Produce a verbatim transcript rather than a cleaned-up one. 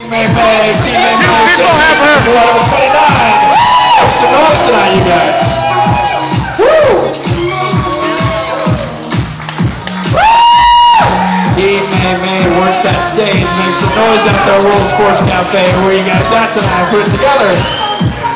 May May, Team May Two May, people have her. twenty-nine. Make some noise tonight, you guys. Woo! Team May May works that stage. Make some noise out there, World Sports Cafe. Where you guys at tonight? Put it together.